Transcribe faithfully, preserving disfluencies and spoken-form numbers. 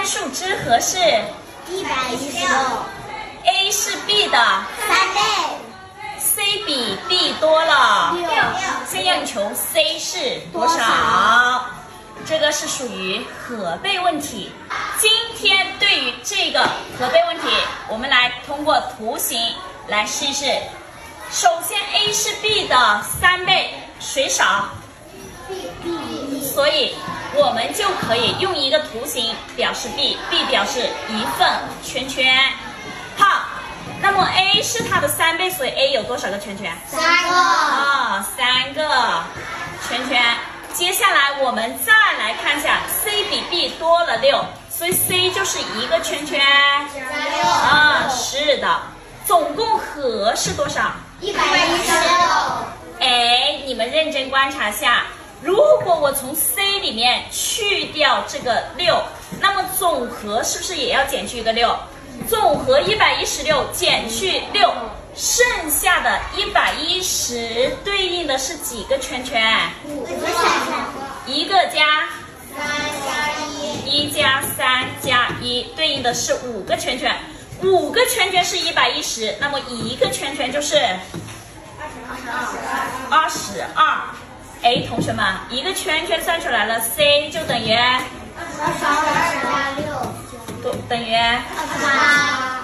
数之和是一百一十六。 A 是 B 的三倍。 C 比 B 多了六。 先要你求 C 是多少？这个是属于和倍问题。今天对于这个和倍问题，我们来通过图形来试一试。首先 A 是 B 的三倍，谁少？ B。 所以我们就可以用一个图形表示 B，B 表示一份圈圈。好，那么 A 是它的三倍，所以 A 有多少个圈圈？ 三个。 啊、哦，三个圈圈。接下来我们再来看一下 ，C 比 B 多了六，所以 C 就是一个圈圈。 加六。 啊，是的，总共和是多少？ 一百一十六。 哎，你们认真观察下，如果我从 C 里面去掉这个六，那么总和是不是也要减去一个六？总和一百一十六减去六，剩下的一百一十对应的是几个圈圈？ 五个圈圈。 一个加三加一。 一加三加一，对应的是五个圈圈。五个圈圈是一百一十，那么一个圈圈就是二十二。哎，同学们，一个圈圈算出来了 ，C 就等于二十二加六。 都等于二十八。